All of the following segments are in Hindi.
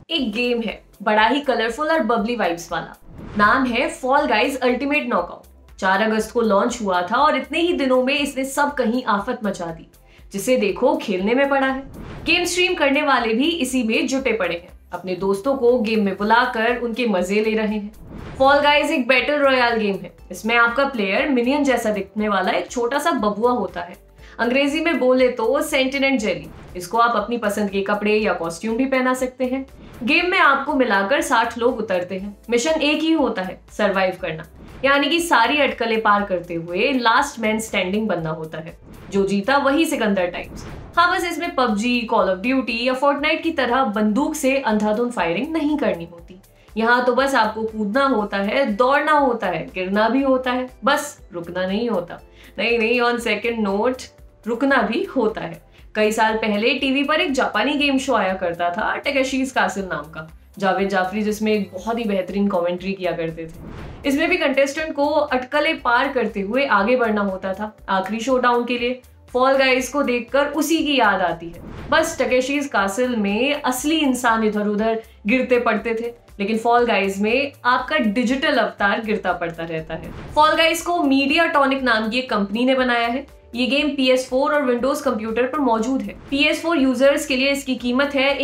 एक गेम है बड़ा ही कलरफुल और बबली वाइब्स वाला। नाम है फॉल गाइज अल्टीमेट नॉकआउट। 4 अगस्त को लॉन्च हुआ था और इतने ही दिनों में इसने सब कहीं आफत मचा दी। जिसे देखो खेलने में पड़ा है। गेम स्ट्रीम करने वाले भी इसी में जुटे पड़े हैं। अपने दोस्तों को गेम में बुलाकर उनके मजे ले रहे हैं। फॉल गाइज एक बैटल रॉयल गेम है। इसमें आपका प्लेयर मिनियन जैसा दिखने वाला एक छोटा सा बबुआ होता है। अंग्रेजी में बोले तो सेंटिनेंट जेली। इसको आप अपनी पसंद के कपड़े या कॉस्ट्यूम भी पहना सकते हैं। गेम में आपको मिलाकर 60 लोग उतरते हैं। मिशन एक ही होता है, सरवाइव करना, यानी कि सारी अटकलें पार करते हुए लास्ट मैन स्टैंडिंग बनना होता है। जो जीता वही सिकंदर टाइम्स। हाँ, बस इसमें पबजी, कॉल ऑफ ड्यूटी या फोर्टनाइट की तरह बंदूक से अंधाधुंध फायरिंग नहीं करनी होती। यहाँ तो बस आपको कूदना होता है, दौड़ना होता है, गिरना भी होता है, बस रुकना नहीं होता। नहीं, ऑन सेकंड नोट रुकना भी होता है। कई साल पहले टीवी पर एक जापानी गेम शो आया करता था, टेकेशीज कासिल नाम का। जावेद जाफरी जिसमें एक बहुत ही बेहतरीन कमेंट्री किया करते थे। इसमें भी कंटेस्टेंट को अटकलें पार करते हुए आगे बढ़ना होता था। आखिरी शोडाउन के लिए फॉल गाइज को देखकर उसी की याद आती है। बस टेकेशीज कासिल में असली इंसान इधर उधर गिरते पड़ते थे, लेकिन फॉल गाइज में आपका डिजिटल अवतार गिरता पड़ता रहता है। फॉल गाइज को मीडियाटॉनिक नाम की एक कंपनी ने बनाया है। ये गेम PS4 और विंडोज कंप्यूटर पर मौजूद है। PS4 यूजर्स के लिए इसकी कीमत है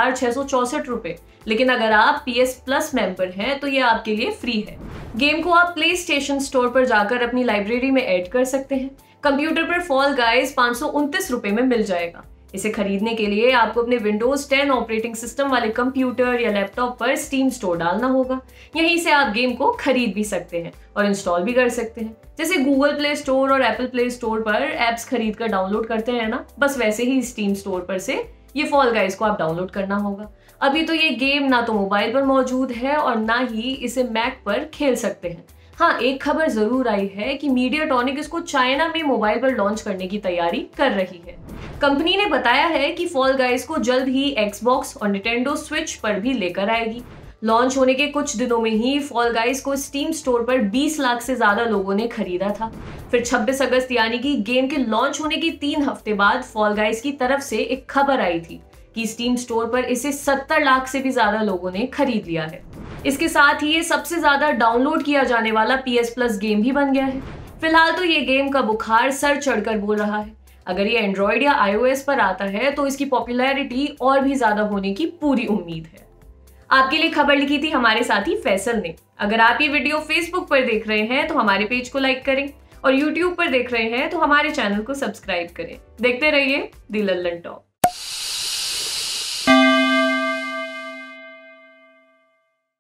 1664 रुपए, लेकिन अगर आप PS Plus मेंबर हैं तो ये आपके लिए फ्री है। गेम को आप प्ले स्टेशन स्टोर पर जाकर अपनी लाइब्रेरी में ऐड कर सकते हैं। कंप्यूटर पर फॉल गाइज 529 रुपए में मिल जाएगा। इसे खरीदने के लिए आपको अपने विंडोज 10 ऑपरेटिंग सिस्टम वाले कंप्यूटर या लैपटॉप पर स्टीम स्टोर डालना होगा। यहीं से आप गेम को खरीद भी सकते हैं और इंस्टॉल भी कर सकते हैं। जैसे गूगल प्ले स्टोर और एप्पल प्ले स्टोर पर एप्स खरीद कर डाउनलोड करते हैं ना, बस वैसे ही स्टीम स्टोर पर से ये फॉल गाइज को आप डाउनलोड करना होगा। अभी तो ये गेम ना तो मोबाइल पर मौजूद है और ना ही इसे मैक पर खेल सकते हैं। हाँ, एक खबर जरूर आई है कि मीडियाटॉनिक इसको चाइना में मोबाइल पर लॉन्च करने की तैयारी कर रही है। कंपनी ने बताया है कि फॉल गाइज को जल्द ही एक्सबॉक्स और निटेंडो स्विच पर भी लेकर आएगी। लॉन्च होने के कुछ दिनों में ही फॉल गाइज को स्टीम स्टोर पर 20 लाख से ज्यादा लोगों ने खरीदा था। फिर 26 अगस्त यानी कि गेम के लॉन्च होने के 3 हफ्ते बाद फॉल गाइज की तरफ से एक खबर आई थी कि स्टीम स्टोर पर इसे 70 लाख से भी ज्यादा लोगों ने खरीद लिया है। इसके साथ ही ये सबसे ज्यादा डाउनलोड किया जाने वाला PS Plus गेम भी बन गया है। फिलहाल तो ये गेम का बुखार सर चढ़कर बोल रहा है। अगर ये एंड्रॉइड या iOS पर आता है तो इसकी पॉपुलैरिटी और भी ज्यादा होने की पूरी उम्मीद है। आपके लिए खबर लिखी थी हमारे साथी फैसल ने। अगर आप ये वीडियो फेसबुक पर देख रहे हैं तो हमारे पेज को लाइक करें और यूट्यूब पर देख रहे हैं तो हमारे चैनल को सब्सक्राइब करें। देखते रहिए द लल्लन टॉक।